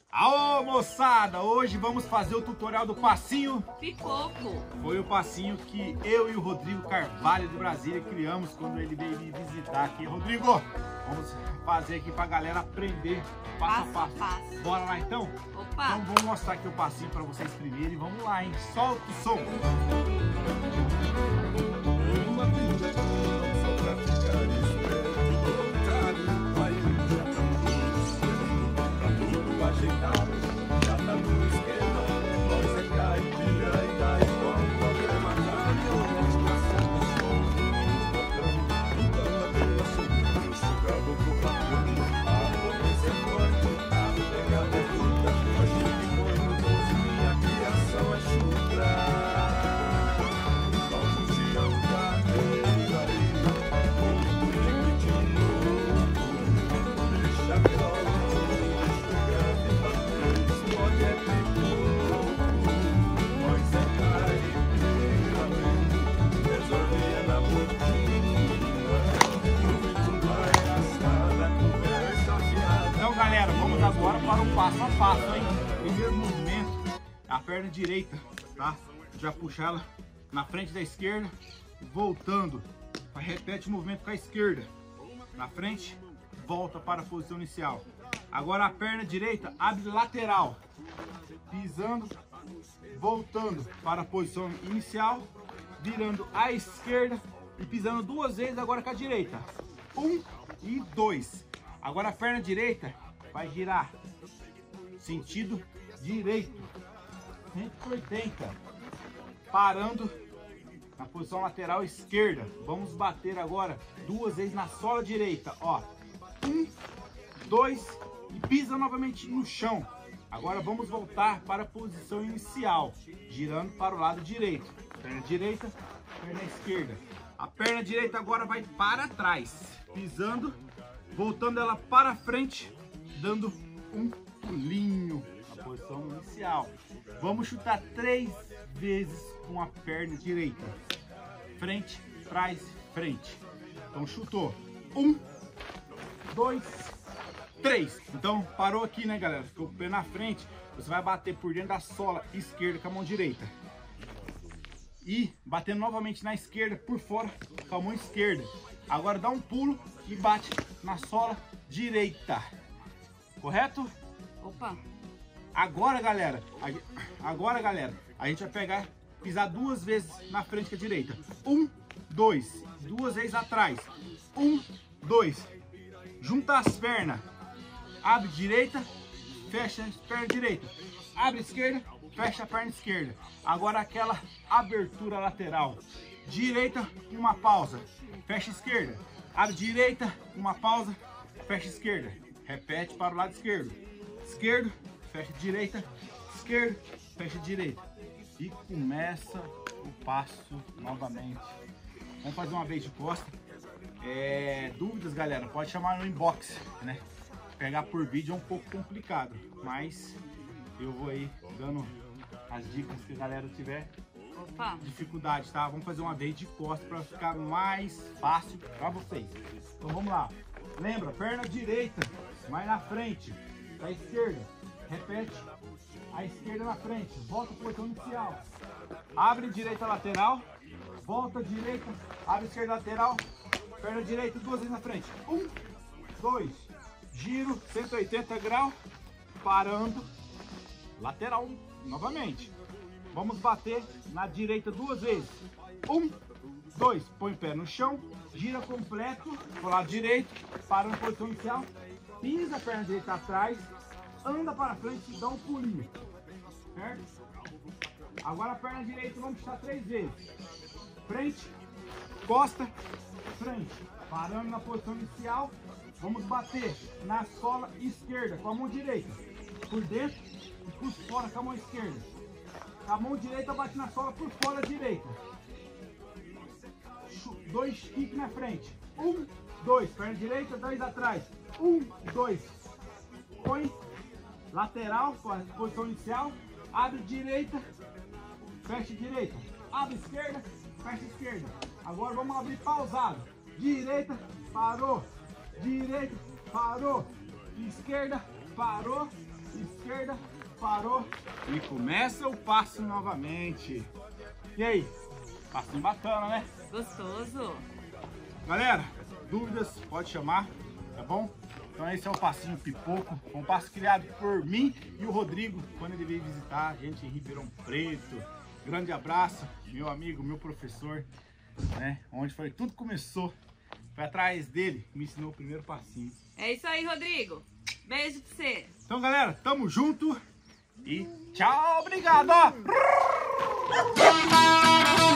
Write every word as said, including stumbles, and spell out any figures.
Aô, moçada! Hoje vamos fazer o tutorial do passinho Picoco. Foi o passinho que eu e o Rodrigo Carvalho de Brasília criamos quando ele veio me visitar aqui. Rodrigo, vamos fazer aqui pra galera aprender passo, passo a passo. passo. Bora lá então? Opa! Então vamos mostrar aqui o passinho pra vocês primeiro e vamos lá, hein? Solta o som! Galera, vamos agora para um passo a passo, hein? Primeiro movimento, a perna direita, tá? Já puxa ela na frente da esquerda, voltando. Repete o movimento com a esquerda. Na frente, volta para a posição inicial. Agora a perna direita abre lateral, pisando, voltando para a posição inicial, virando à esquerda e pisando duas vezes agora com a direita. Um e dois. Agora a perna direita vai girar sentido direito, cento e oitenta, parando na posição lateral esquerda. Vamos bater agora duas vezes na sola direita, ó, um, dois e pisa novamente no chão. Agora vamos voltar para a posição inicial, girando para o lado direito, perna direita, perna esquerda. A perna direita agora vai para trás, pisando, voltando ela para frente, dando um pulinho na posição inicial. Vamos chutar três vezes com a perna direita. Frente, trás, frente. Então chutou. Um, dois, três. Então parou aqui, né, galera? Ficou o pé na frente. Você vai bater por dentro da sola esquerda com a mão direita. E batendo novamente na esquerda por fora com a mão esquerda. Agora dá um pulo e bate na sola direita. Correto? Opa! Agora, galera, agora, galera, a gente vai pegar, pisar duas vezes na frente com a direita. Um, dois, duas vezes atrás. Um, dois. Junta as pernas. Abre direita, fecha a perna direita. Abre esquerda, fecha a perna esquerda. Agora aquela abertura lateral. Direita, uma pausa. Fecha esquerda. Abre direita, uma pausa. Fecha esquerda. Repete para o lado esquerdo. Esquerdo, fecha direita. Esquerdo, fecha direita. E começa o passo novamente. Vamos fazer uma vez de costa. É, dúvidas, galera, pode chamar no inbox, né? Pegar por vídeo é um pouco complicado, mas eu vou aí dando as dicas que a galera tiver Opa. dificuldade, tá? Vamos fazer uma vez de costa para ficar mais fácil para vocês. Então vamos lá. Lembra, perna direita vai na frente, da esquerda, repete a esquerda na frente, volta para a posição inicial, abre direita lateral, volta direita, abre esquerda lateral, perna direita duas vezes na frente, um, dois, giro cento e oitenta graus, parando, lateral novamente. Vamos bater na direita duas vezes, um, dois, põe o pé no chão, gira completo pro lado direito, para na posição inicial, pisa a perna direita atrás, anda para frente e dá um pulinho, certo? Agora a perna direita vamos puxar três vezes, frente, costa, frente, parando na posição inicial, vamos bater na sola esquerda com a mão direita, por dentro e por fora com a mão esquerda. A mão direita bate na sola por fora direita. Dois kicks na frente. Um, dois. Perna direita, dois atrás. Um, dois. Põe lateral, posição inicial. Abre direita, fecha direita. Abre esquerda, fecha esquerda. Agora vamos abrir pausado. Direita, parou. Direita, parou. Esquerda, parou. esquerda, parou e começa o passo novamente. E aí? Passinho bacana, né? Gostoso. Galera, dúvidas, pode chamar, tá bom? Então esse é o passinho pipoco, um passo criado por mim e o Rodrigo quando ele veio visitar a gente em Ribeirão Preto. Grande abraço, meu amigo, meu professor, né? Onde foi tudo começou. Foi atrás dele, me ensinou o primeiro passinho. É isso aí, Rodrigo. Beijo pra você. Então, galera, tamo junto e tchau, obrigado! Ó.